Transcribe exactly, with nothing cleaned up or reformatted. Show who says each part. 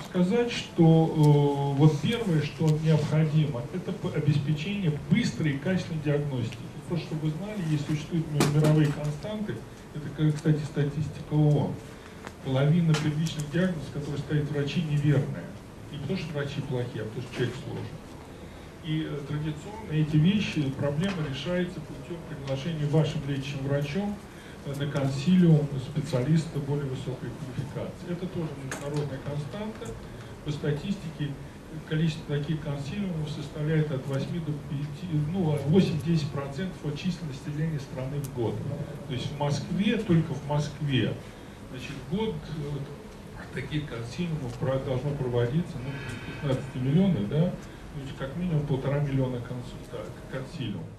Speaker 1: сказать, что э, вот первое, что необходимо, это обеспечение быстрой и качественной диагностики. Просто чтобы вы знали, есть существуют мировые константы, это, кстати, статистика ООН. Половина первичных диагнозов, которые ставят врачи, неверная. Не потому что врачи плохие, а потому что человек сложен. И э, традиционно эти вещи, проблема решается путем приглашения вашим лечащим врачом на консилиум специалиста более высокой квалификации. Это тоже международная константа. По статистике количество таких консилиумов составляет от восьми до пяти, ну, восемь-десять процентов от численности населения страны в год. То есть в Москве, только в Москве, значит, в год вот, таких консилиумов должно проводиться, ну, пятнадцать миллионов, да, то есть как минимум полтора миллиона консилиумов.